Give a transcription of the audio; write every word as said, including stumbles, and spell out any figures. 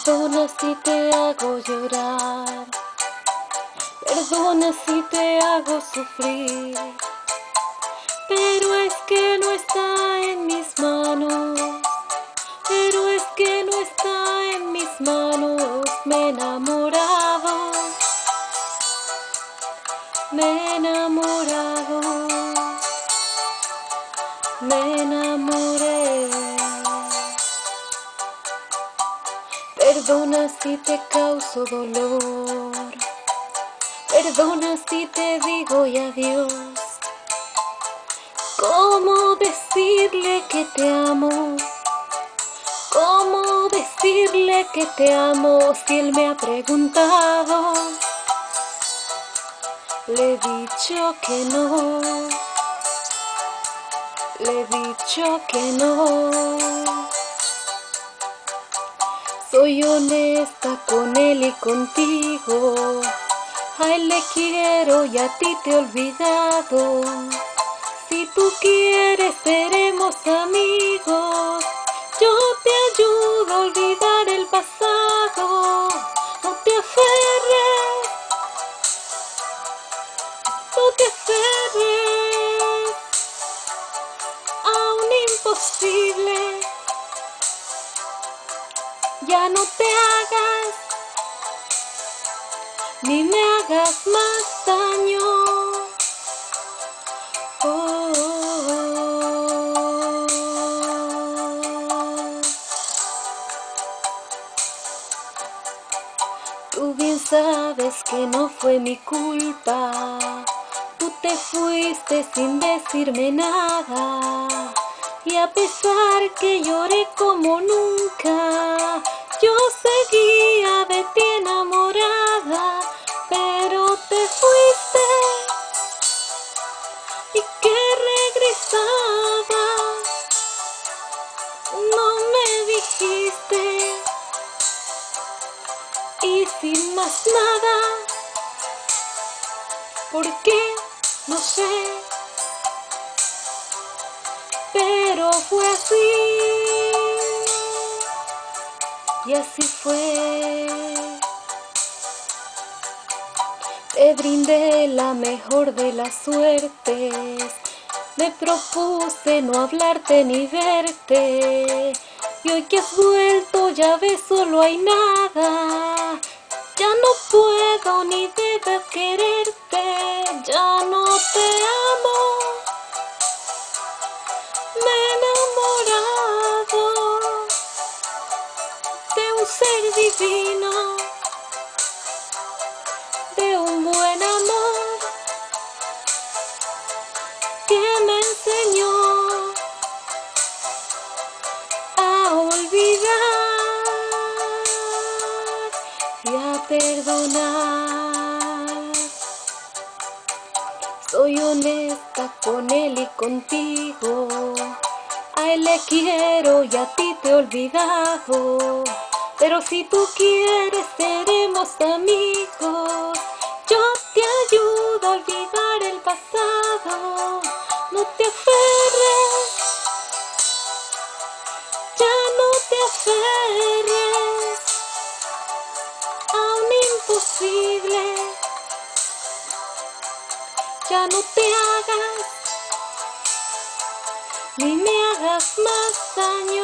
Perdona si te hago llorar, perdona si te hago sufrir, pero es que no está en mis manos, pero es que no está en mis manos. Me he enamorado, me he enamorado, me enamoré. Perdona si te causo dolor, perdona si te digo y adiós. ¿Cómo decirle que te amo? ¿Cómo decirle que te amo si él me ha preguntado? Le he dicho que no, le he dicho que no. Soy honesta con él y contigo, a él le quiero y a ti te he olvidado. Si tú quieres seremos amigos, yo te ayudo a olvidar el pasado. No te aferres, no te aferres a un imposible. Ya no te hagas, ni me hagas más daño. Oh, oh, oh. Tú bien sabes que no fue mi culpa, tú te fuiste sin decirme nada. Y a pesar que lloré como nunca, yo seguía de ti enamorada. Pero te fuiste y que regresabas, no me dijiste. Y sin más nada, ¿por qué? No sé. Pero fue así, y así fue. Te brindé la mejor de las suertes, me propuse no hablarte ni verte, y hoy que has vuelto ya ves solo hay nada. Ya no puedo ni debo quererte, ya no te amo. Me he enamorado de un ser divino, de un buen amor que me enseñó a olvidar y a perdonar. Soy honesta con él y contigo, a él le quiero y a ti te he olvidado. Pero si tú quieres seremos amigos, yo te ayudo a olvidar el pasado. No te aferres, ya no te aferres a un imposible. Ya no te hagas, ni me hagas más daño.